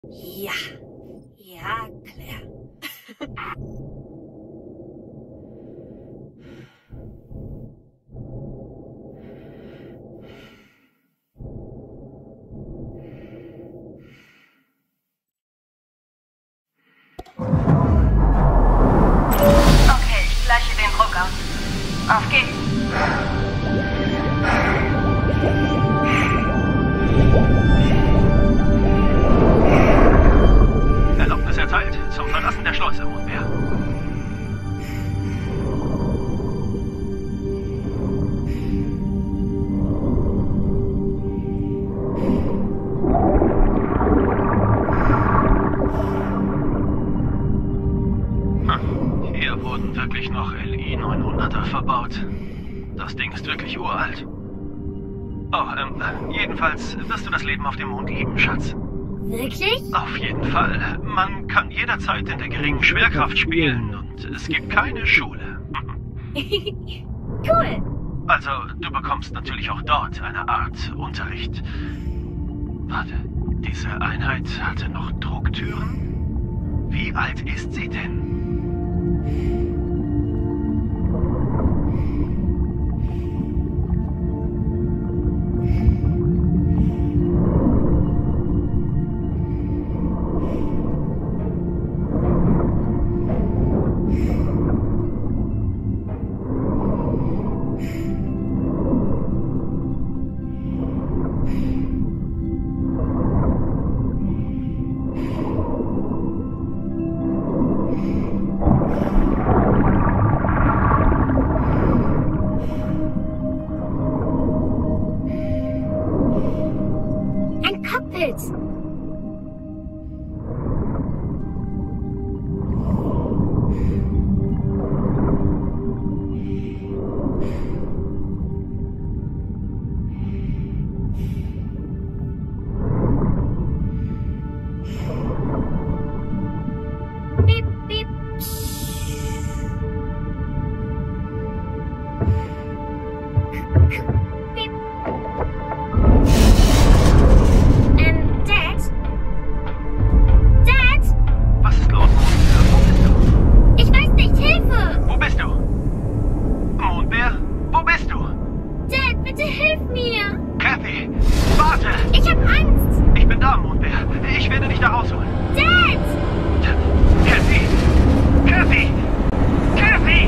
Ja, ja, Claire. Okay, ich gleiche den Druck aus. Auf geht's. Erlaubnis erteilt zum Verlassen der Schleuse, Mondbär. Hier wurden wirklich noch LI-900er verbaut. Das Ding ist wirklich uralt. Oh, jedenfalls wirst du das Leben auf dem Mond lieben, Schatz. Wirklich? Auf jeden Fall. Man kann jederzeit in der geringen Schwerkraft spielen und es gibt keine Schule. Cool. Also, du bekommst natürlich auch dort eine Art Unterricht. Warte, diese Einheit hatte noch Drucktüren? Wie alt ist sie denn? Ein Cockpit. Piep, piep. Piep. Dad? Dad? Was ist los, Mondbär? Wo bist du? Ich weiß nicht, Hilfe! Wo bist du? Mondbär? Wo bist du? Dad, bitte hilf mir! Kathy, warte! Ich hab Angst! Ich bin da, Mondbär. Ich werde dich da rausholen. Dad! Kathy! Kathy! Kathy!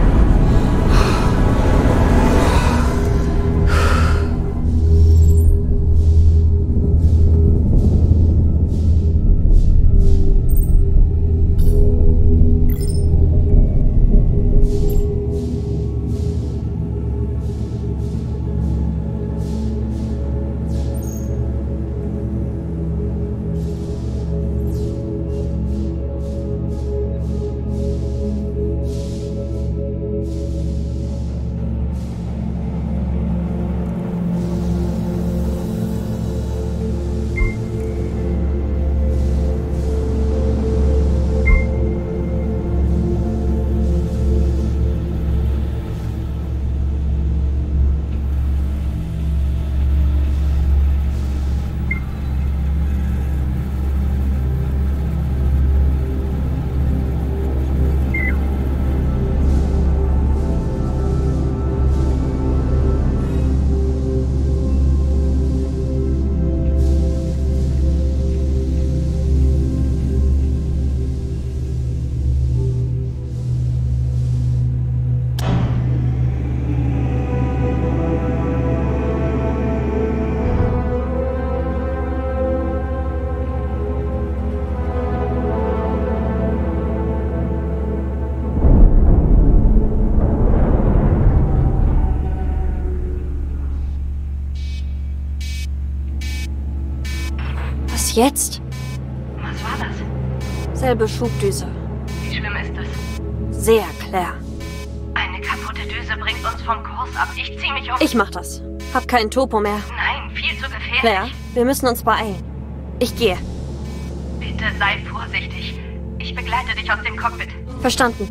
Was jetzt? Was war das? Selbe Schubdüse. Wie schlimm ist es? Sehr, Claire. Eine kaputte Düse bringt uns vom Kurs ab. Ich zieh mich um. Ich mach das. Hab keinen Topo mehr. Nein, viel zu gefährlich. Claire, wir müssen uns beeilen. Ich gehe. Bitte sei vorsichtig. Ich begleite dich aus dem Cockpit. Verstanden.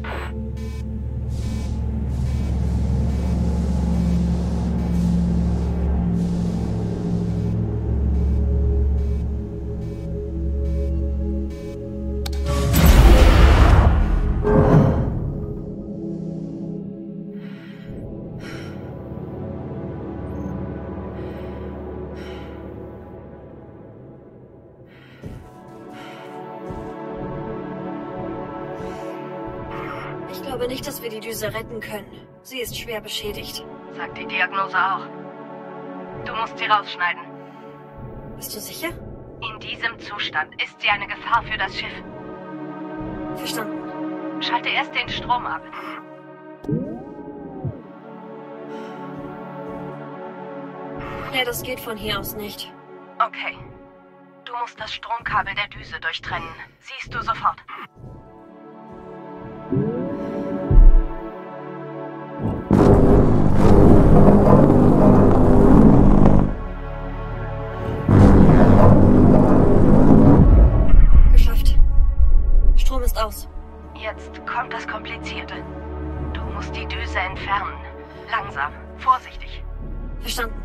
glaube nicht, dass wir die Düse retten können. Sie ist schwer beschädigt. Sagt die Diagnose auch. Du musst sie rausschneiden. Bist du sicher? In diesem Zustand ist sie eine Gefahr für das Schiff. Verstanden. Schalte erst den Strom ab. Ja, das geht von hier aus nicht. Okay. Du musst das Stromkabel der Düse durchtrennen. Siehst du sofort. Geschafft. Strom ist aus. Jetzt kommt das Komplizierte. Du musst die Düse entfernen. Langsam, vorsichtig. Verstanden.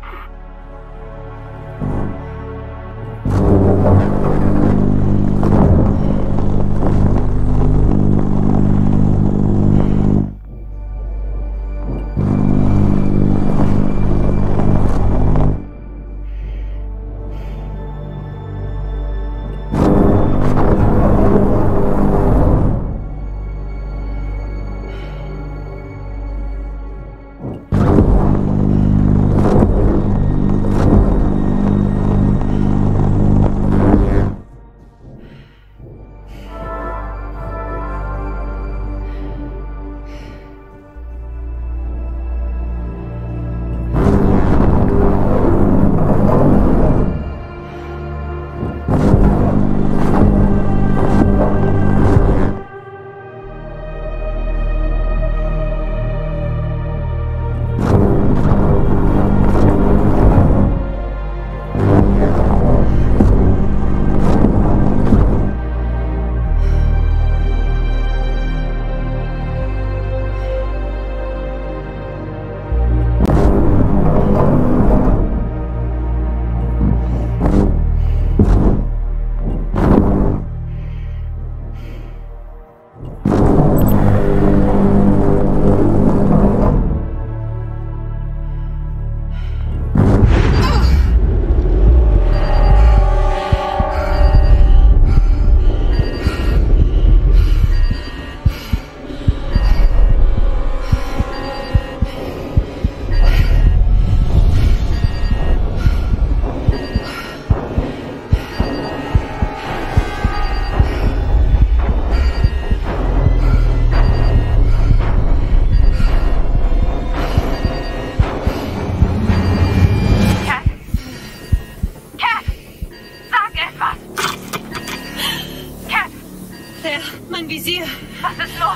Visier. Was ist los?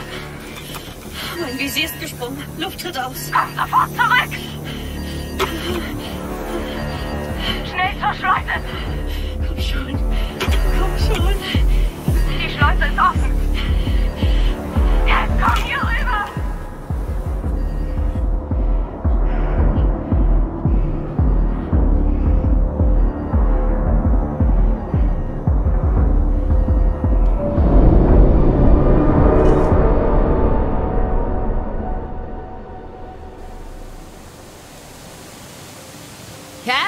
Mein Visier ist gesprungen. Luft tritt aus. Komm sofort zurück! Schnell zur Schleuse! Komm schon. Komm schon. Die Schleuse ist offen. Cat, komm hier rüber! Cat?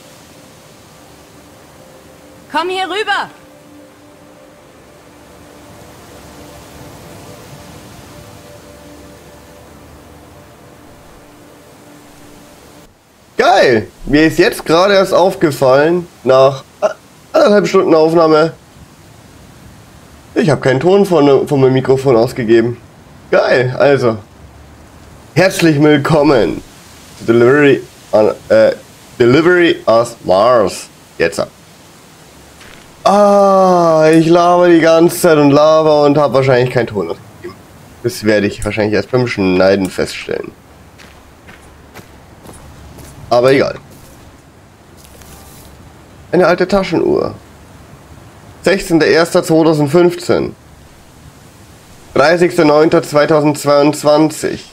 Komm hier rüber! Geil! Mir ist jetzt gerade erst aufgefallen, nach 1,5 Stunden Aufnahme, ich habe keinen Ton von meinem Mikrofon ausgegeben. Geil, also. Herzlich willkommen zu Delivery aus Mars. Jetzt. Ich laber die ganze Zeit und laber und habe wahrscheinlich keinen Ton ausgegeben. Das werde ich wahrscheinlich erst beim Schneiden feststellen. Aber egal. Eine alte Taschenuhr. 16.01.2015. 30.09.2022.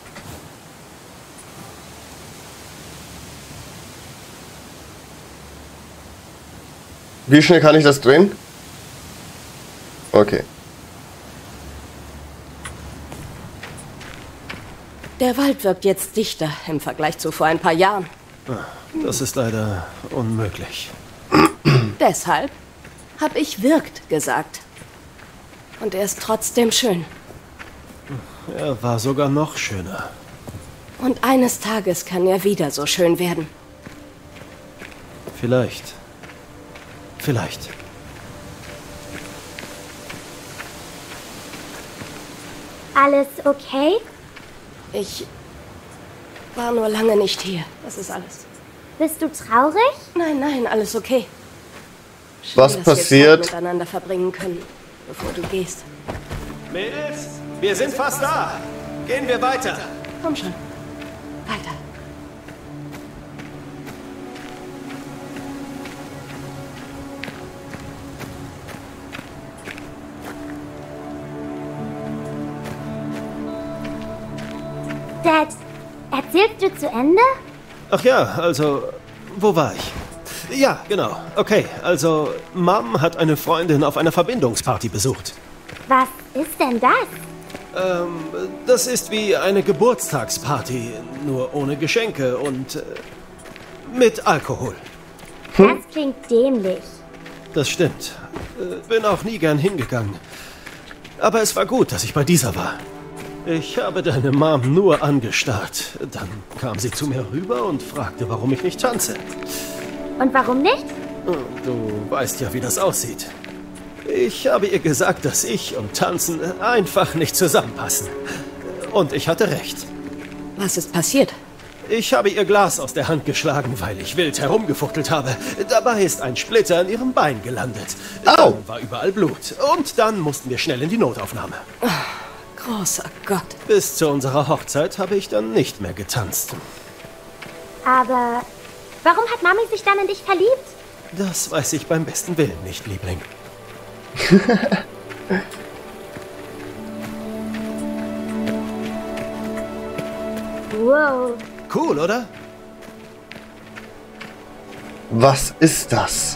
Wie schnell kann ich das drehen? Okay. Der Wald wirkt jetzt dichter im Vergleich zu vor ein paar Jahren. Das ist leider unmöglich. Deshalb habe ich wirkt gesagt. Und er ist trotzdem schön. Er war sogar noch schöner. Und eines Tages kann er wieder so schön werden. Vielleicht. Vielleicht. Alles okay? Ich war nur lange nicht hier. Das ist alles. Bist du traurig? Nein, nein, alles okay. Schön, Was dass wir passiert? Zeit miteinander verbringen können, bevor du gehst. Mädels, wir sind fast da. Gehen wir weiter. Komm schon. Weiter. Dad, erzählst du zu Ende? Ach ja, also, wo war ich? Ja, genau. Okay, also, Mom hat eine Freundin auf einer Verbindungsparty besucht. Was ist denn das? Das ist wie eine Geburtstagsparty, nur ohne Geschenke und mit Alkohol. Das klingt dämlich. Das stimmt. Bin auch nie gern hingegangen. Aber es war gut, dass ich bei dieser war. Ich habe deine Mom nur angestarrt. Dann kam sie zu mir rüber und fragte, warum ich nicht tanze. Und warum nicht? Du weißt ja, wie das aussieht. Ich habe ihr gesagt, dass ich und Tanzen einfach nicht zusammenpassen. Und ich hatte recht. Was ist passiert? Ich habe ihr Glas aus der Hand geschlagen, weil ich wild herumgefuchtelt habe. Dabei ist ein Splitter in ihrem Bein gelandet. Au! Dann war überall Blut. Und dann mussten wir schnell in die Notaufnahme. Großer Gott. Bis zu unserer Hochzeit habe ich dann nicht mehr getanzt. Aber warum hat Mami sich dann in dich verliebt? Das weiß ich beim besten Willen nicht, Liebling. Wow. Cool, oder? Was ist das?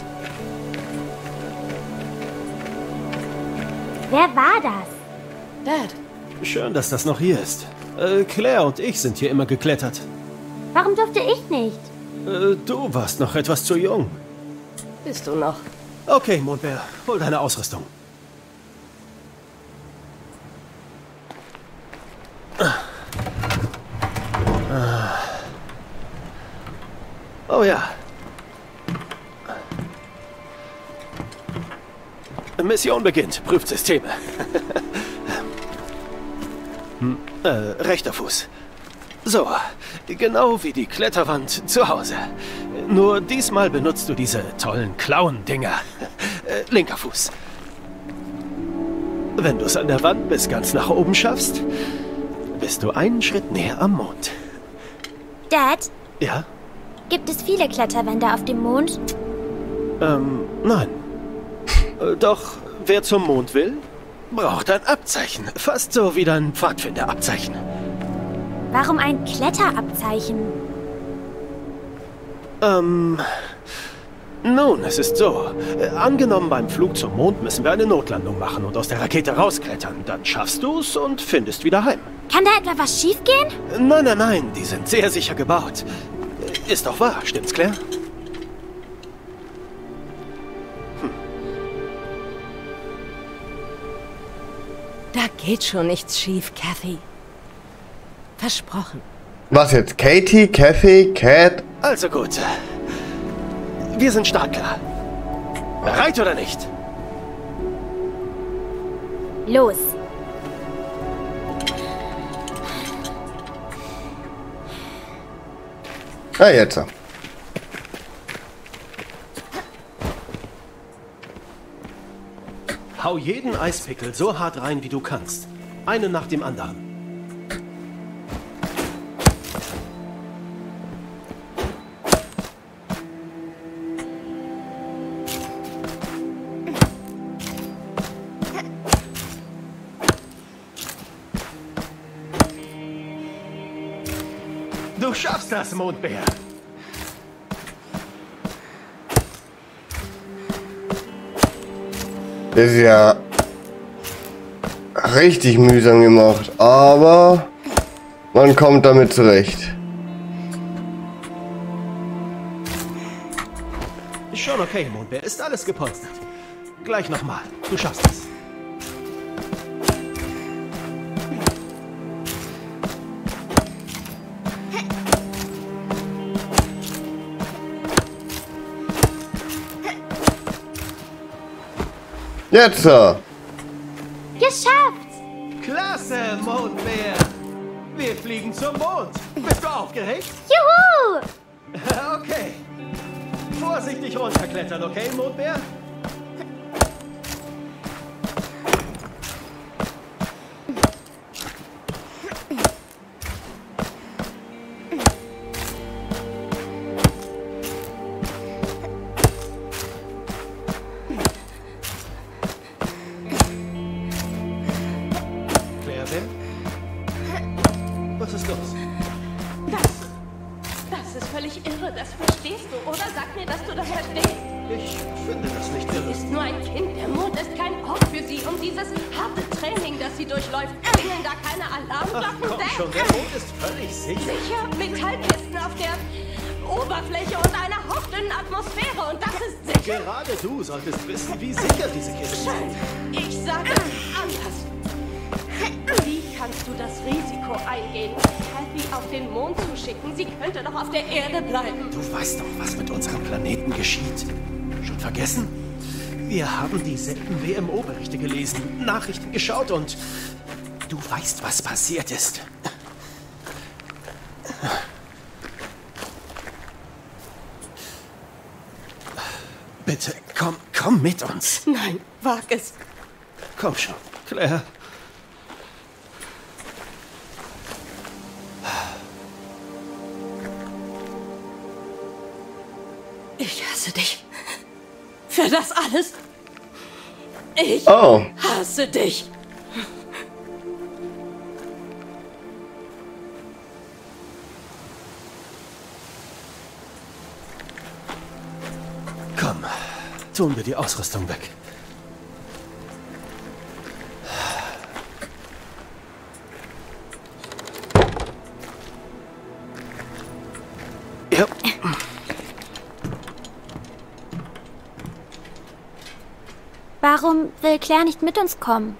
Wer war das? Dad, Schön, dass das noch hier ist. Claire und ich sind hier immer geklettert. Warum durfte ich nicht? Du warst noch etwas zu jung. bist du noch? Okay, Mondbär, hol deine Ausrüstung. Oh ja. Mission beginnt. Prüft Systeme. Rechter Fuß. So, genau wie die Kletterwand zu Hause. Nur diesmal benutzt du diese tollen Klauen-Dinger. Linker Fuß. Wenn du es an der Wand bis ganz nach oben schaffst, bist du einen Schritt näher am Mond. Dad, Ja? gibt es viele Kletterwände auf dem Mond? Nein. Doch, wer zum Mond will, braucht ein Abzeichen. Fast so wie dein Pfadfinderabzeichen. Warum ein Kletterabzeichen? Nun, es ist so. Angenommen, beim Flug zum Mond müssen wir eine Notlandung machen und aus der Rakete rausklettern. Dann schaffst du's und findest wieder heim. Kann da etwa was schiefgehen? Nein, nein, nein, die sind sehr sicher gebaut. Ist doch wahr, stimmt's, Claire? Da geht schon nichts schief, Kathy. Versprochen. Was jetzt? Katie, Kathy, Cat? Also gut. Wir sind startklar. Bereit oder nicht? Los. Ah, jetzt. Hau jeden Eispickel so hart rein, wie du kannst. Einen nach dem anderen. Du schaffst das, Mondbär. Das ist ja richtig mühsam gemacht, aber man kommt damit zurecht. Schon okay, Mondbär. Ist alles gepolstert. Gleich nochmal. Du schaffst es. Jetzt! Geschafft! Klasse, Mondbär! Wir fliegen zum Mond. Bist du aufgeregt? Juhu! Okay. Vorsichtig runterklettern, okay, Mondbär? Was ist los? Das ist völlig irre, das verstehst du, oder? Sag mir, dass du das verstehst. Ich finde das nicht Sie irre. ist nur ein Kind, der Mond ist kein Ort für sie. Und dieses harte Training, das sie durchläuft, klingeln da keine Alarmglocken. Komm schon, der Mond ist völlig sicher. Sicher, Metallkisten auf der Oberfläche und einer hauchdünnen Atmosphäre. Und das ist sicher. Gerade du solltest wissen, wie sicher diese Kisten sind. Ich sage anders. Wie kannst du das Risiko eingehen, Kathy auf den Mond zu schicken? Sie könnte doch auf der Erde bleiben. Du weißt doch, was mit unserem Planeten geschieht. Schon vergessen? Wir haben dieselben WMO-Berichte gelesen, Nachrichten geschaut und du weißt, was passiert ist. Bitte, komm mit uns. Nein, wag es. Komm schon, Claire. Ich hasse dich. Für das alles. Ich hasse dich. Komm, tun wir die Ausrüstung weg. Ja. Warum will Claire nicht mit uns kommen?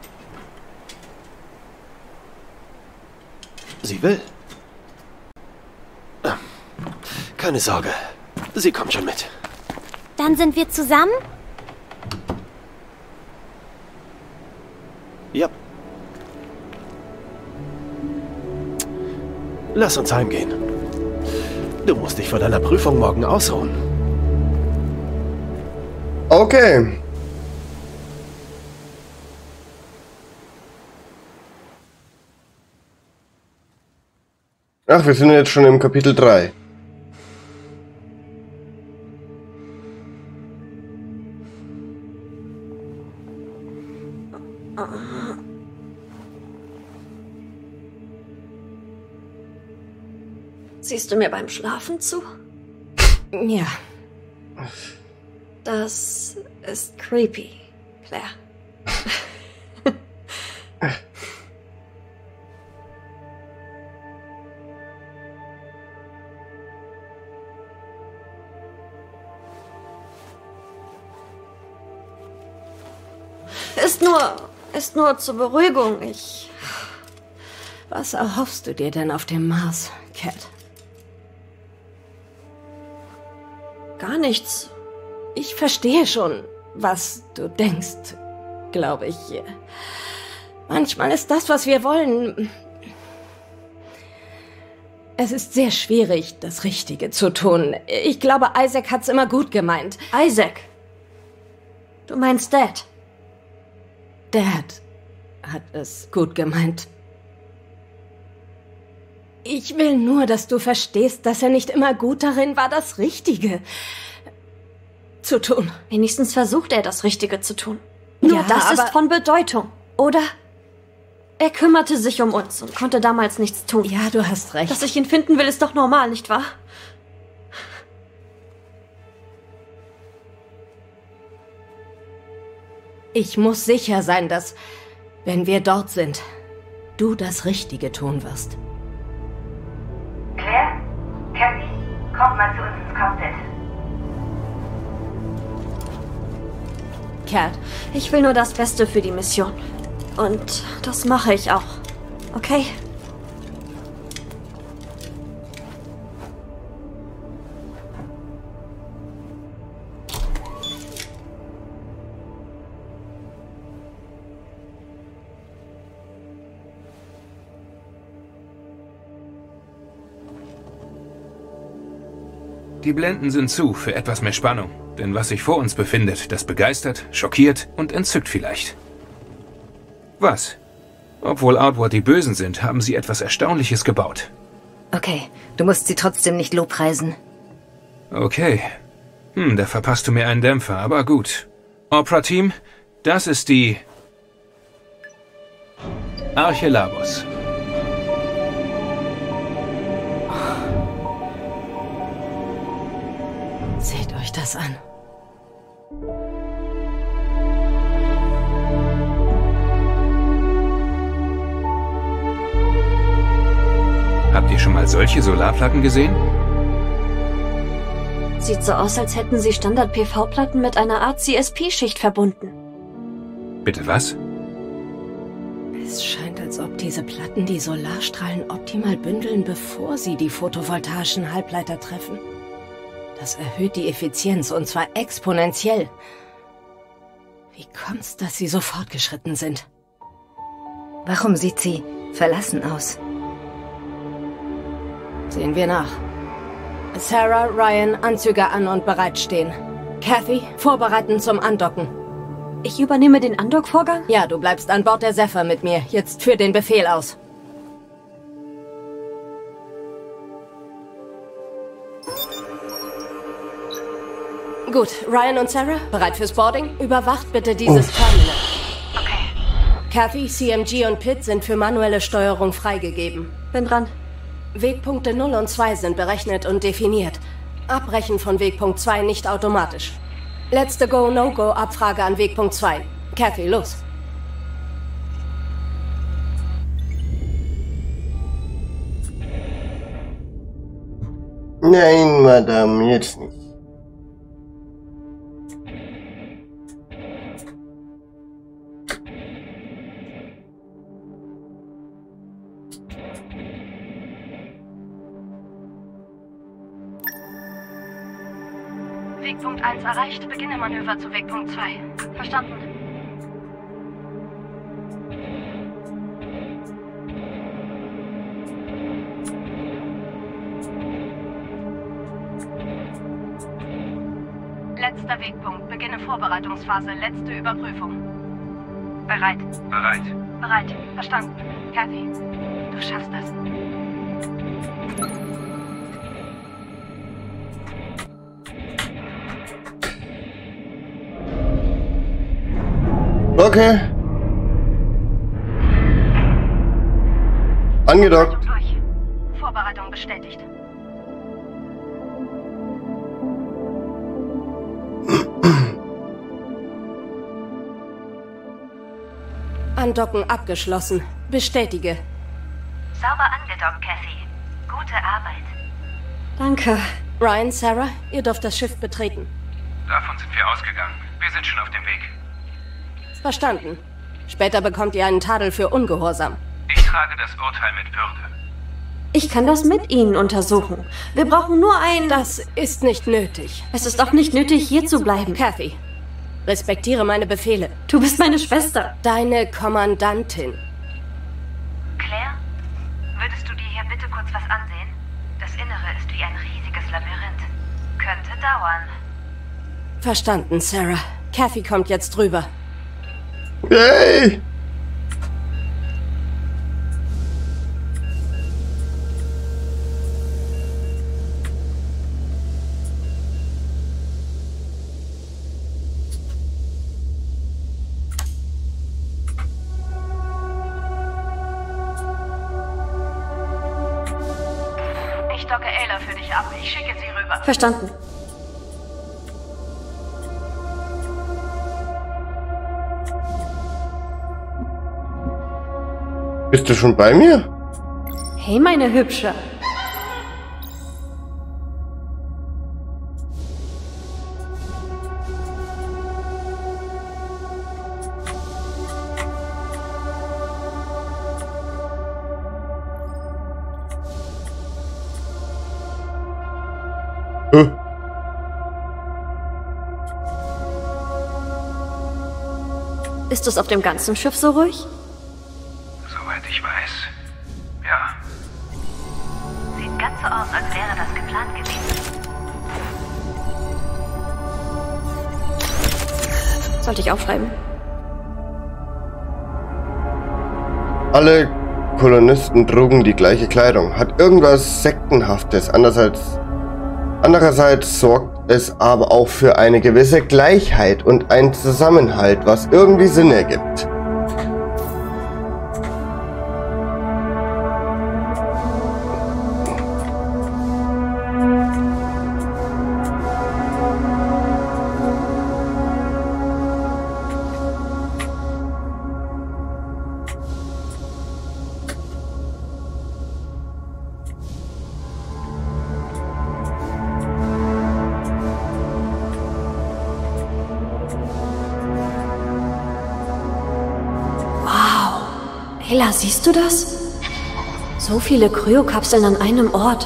Sie will. Keine Sorge, sie kommt schon mit. Dann sind wir zusammen? Ja. Lass uns heimgehen. Du musst dich vor deiner Prüfung morgen ausruhen. Okay. Ach, wir sind jetzt schon im Kapitel 3. Siehst du mir beim Schlafen zu? Ja. Das ist creepy, Claire. Ist nur zur Beruhigung. Was erhoffst du dir denn auf dem Mars, Cat? Gar nichts. Ich verstehe schon, was du denkst, glaube ich. Manchmal ist das, was wir wollen. Es ist sehr schwierig, das Richtige zu tun. Ich glaube, Isaac hat's immer gut gemeint. Isaac? Du meinst Dad? Dad hat es gut gemeint. Ich will nur, dass du verstehst, dass er nicht immer gut darin war, das Richtige zu tun. Wenigstens versucht er, das Richtige zu tun. Nur Ja, das ist aber- von Bedeutung, oder? Er kümmerte sich um uns und konnte damals nichts tun. Ja, du hast recht. Dass ich ihn finden will, ist doch normal, nicht wahr? Ich muss sicher sein, dass, wenn wir dort sind, du das Richtige tun wirst. Claire? Kathy? Kommt mal zu uns ins Cockpit. Cat, Ich will nur das Beste für die Mission. Und das mache ich auch. Okay? Die Blenden sind zu für etwas mehr Spannung. Denn was sich vor uns befindet, das begeistert, schockiert und entzückt vielleicht. Was? Obwohl Outward die Bösen sind, haben sie etwas Erstaunliches gebaut. Okay, du musst sie trotzdem nicht lobpreisen. Okay. Da verpasst du mir einen Dämpfer, aber gut. Opera-Team, das ist die Arche Labos. Seht euch das an. Habt ihr schon mal solche Solarplatten gesehen? Sieht so aus, als hätten sie Standard-PV-Platten mit einer Art CSP-Schicht verbunden. Bitte was? Es scheint, als ob diese Platten die Solarstrahlen optimal bündeln, bevor sie die photovoltaischen Halbleiter treffen. Das erhöht die Effizienz, und zwar exponentiell. Wie kommt's, dass sie so fortgeschritten sind? Warum sieht sie verlassen aus? Sehen wir nach. Sarah, Ryan, Anzüge an und bereitstehen. Kathy, vorbereiten zum Andocken. Ich übernehme den Andock-Vorgang? Ja, du bleibst an Bord der Zephyr mit mir. Jetzt führ den Befehl aus. Gut, Ryan und Sarah, bereit fürs Boarding? Überwacht bitte dieses Terminal. Okay. Kathy, CMG und Pitt sind für manuelle Steuerung freigegeben. Bin dran. Wegpunkte 0 und 2 sind berechnet und definiert. Abbrechen von Wegpunkt 2 nicht automatisch. Letzte Go-No-Go-Abfrage an Wegpunkt 2. Kathy, los. Nein, Madame, jetzt nicht. Wegpunkt 1 erreicht. Beginne Manöver zu Wegpunkt 2. Verstanden. Letzter Wegpunkt. Beginne Vorbereitungsphase. Letzte Überprüfung. Bereit. Bereit. Bereit. Verstanden. Kathy, du schaffst das. Okay. Angedockt. Durch. Vorbereitung bestätigt. Andocken abgeschlossen. Bestätige. Sauber angedockt, Kathy. Gute Arbeit. Danke. Ryan, Sarah, ihr dürft das Schiff betreten. Davon sind wir ausgegangen. Wir sind schon auf dem Weg. Verstanden. Später bekommt ihr einen Tadel für Ungehorsam. Ich trage das Urteil mit Würde. Ich kann das mit Ihnen untersuchen. Wir brauchen nur ein... Das ist nicht nötig. Es ist auch nicht nötig, hier zu bleiben. Kathy, respektiere meine Befehle. Du bist meine Schwester. Deine Kommandantin. Claire, würdest du dir hier bitte kurz was ansehen? Das Innere ist wie ein riesiges Labyrinth. Könnte dauern. Verstanden, Sarah. Kathy kommt jetzt rüber. Yay! Ich docke Ayla für dich ab. Ich schicke sie rüber. Verstanden. Bist du schon bei mir? Hey, meine Hübsche. Ist es auf dem ganzen Schiff so ruhig? Soweit ich weiß. Ja. Sieht ganz so aus, als wäre das geplant gewesen. Sollte ich aufschreiben. Alle Kolonisten trugen die gleiche Kleidung. Hat irgendwas Sektenhaftes. Andererseits sorgt es aber auch für eine gewisse Gleichheit und einen Zusammenhalt, was irgendwie Sinn ergibt. Ayla, siehst du das? So viele Kryokapseln an einem Ort.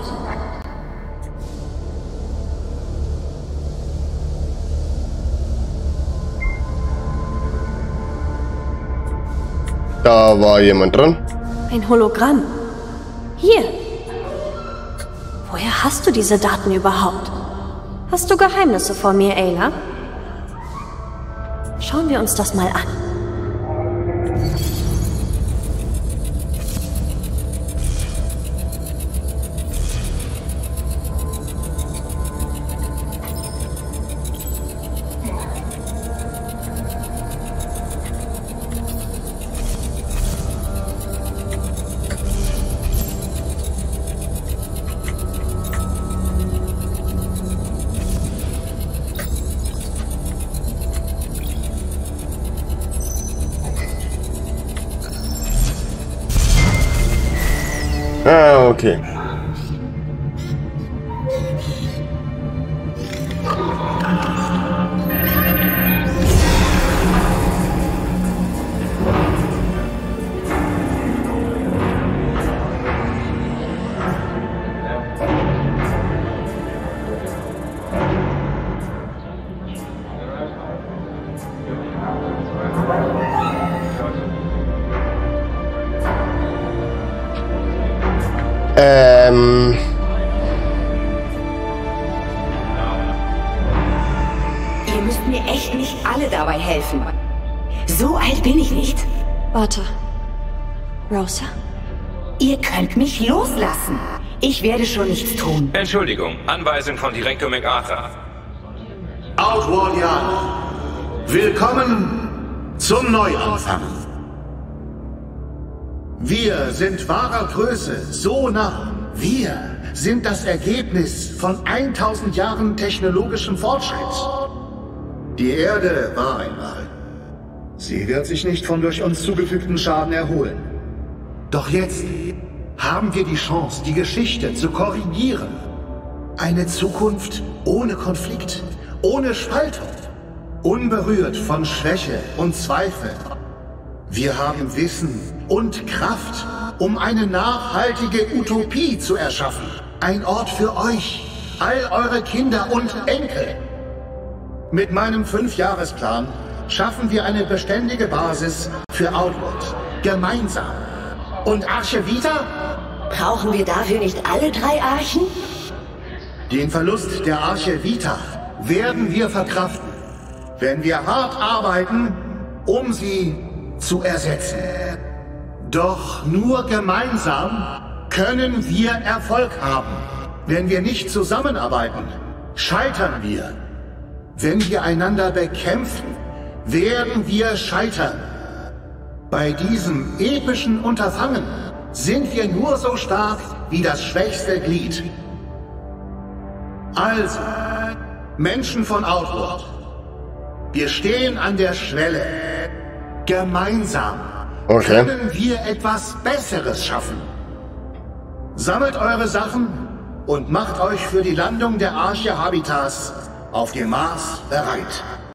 Da war jemand dran. Ein Hologramm. Hier. Woher hast du diese Daten überhaupt? Hast du Geheimnisse vor mir, Ayla? Schauen wir uns das mal an. Ah, okay. Ihr müsst mir echt nicht alle dabei helfen. So alt bin ich nicht. Warte. Rosa? Ihr könnt mich loslassen. Ich werde schon nichts tun. Entschuldigung, Anweisung von Direktor MacArthur. Outworldianer, willkommen zum Neuanfang. Wir sind wahrer Größe, so nah. Wir sind das Ergebnis von 1000 Jahren technologischem Fortschritt. Die Erde war einmal. Sie wird sich nicht von durch uns zugefügten Schaden erholen. Doch jetzt haben wir die Chance, die Geschichte zu korrigieren. Eine Zukunft ohne Konflikt, ohne Spaltung, unberührt von Schwäche und Zweifel. Wir haben Wissen und Kraft, um eine nachhaltige Utopie zu erschaffen. Ein Ort für euch, all eure Kinder und Enkel. Mit meinem 5-Jahresplan schaffen wir eine beständige Basis für Outworld. Gemeinsam. Und Arche Vita? Brauchen wir dafür nicht alle 3 Archen? Den Verlust der Arche Vita werden wir verkraften, wenn wir hart arbeiten, um sie zu ersetzen. Doch nur gemeinsam können wir Erfolg haben. Wenn wir nicht zusammenarbeiten, scheitern wir. Wenn wir einander bekämpfen, werden wir scheitern. Bei diesem epischen Unterfangen sind wir nur so stark wie das schwächste Glied. Also, Menschen von Outworld, wir stehen an der Schwelle. Gemeinsam können wir etwas Besseres schaffen. Sammelt eure Sachen und macht euch für die Landung der Arche Habitas auf dem Mars bereit.